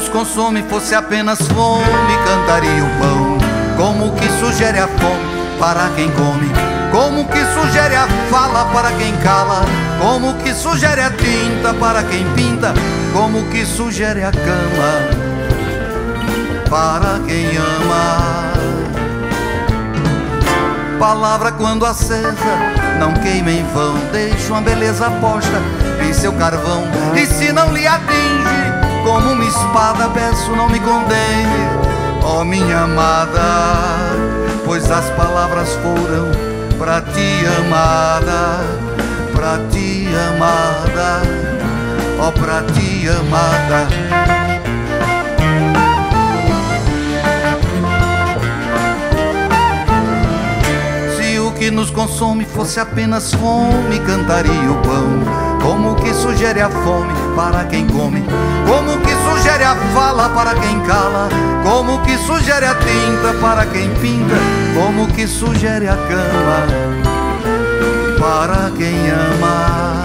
consome fosse apenas fome, cantaria o pão. Como que sugere a fome para quem come, como que sugere a fala para quem cala, como que sugere a tinta para quem pinta, como que sugere a cama para quem ama. Palavra quando acesa não queima em vão, deixa uma beleza posta em seu carvão. E se não lhe atinge como uma espada, peço não me condene, ó minha amada, pois as palavras foram pra ti, amada, pra ti, amada, ó pra ti, amada. Se o que nos consome fosse apenas fome, cantaria o pão. Como que sugere a fome para quem come, como que sugere a fala para quem cala, como que sugere a tinta para quem pinta, como que sugere a cama para quem ama.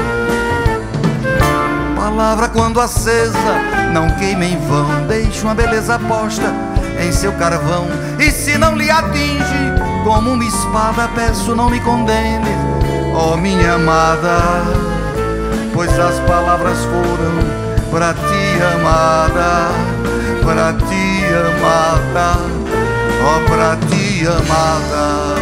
Palavra quando acesa não queima em vão, deixa uma beleza posta em seu carvão. E se não lhe atinge como uma espada, peço não me condene, ó minha amada, pois as palavras foram pra ti, amada, pra ti, amada, ó pra ti, amada.